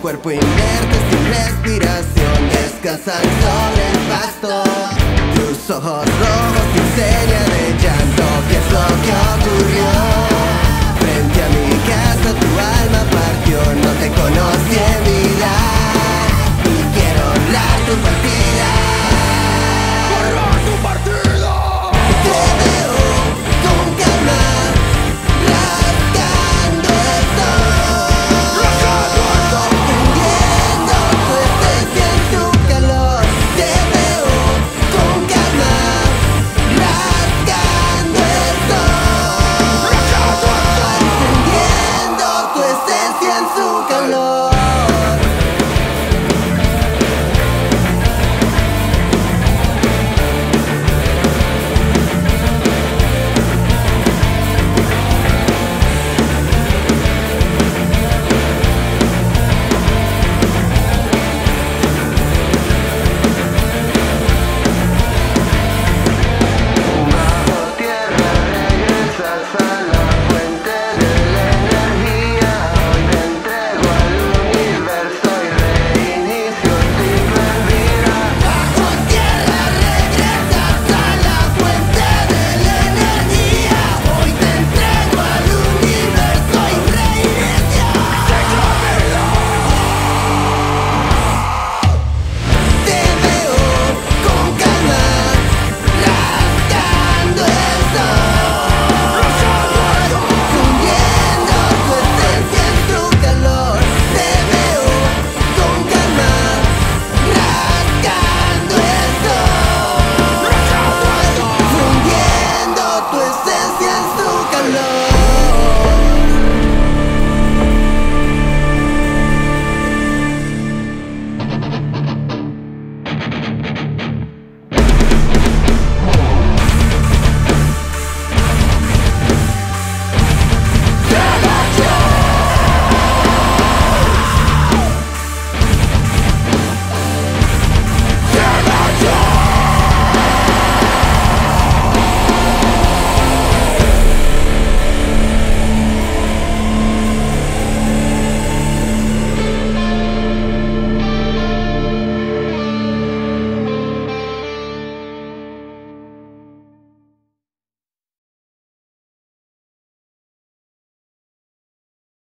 cuerpo inerte sin respiración descansan sobre el pasto. Tus ojos rojos sin seña de llanto. ¿Qué es lo que ocurrió? Frente a mi casa tu alma partió. No te conocí en vida y quiero honrar tu partida. ¡Honrar tu partida! Te veo con calma rascando el sol, fundiendo tu esencia en su calor. Te veo con calma rascando el sol, fundiendo tu esencia en su calor.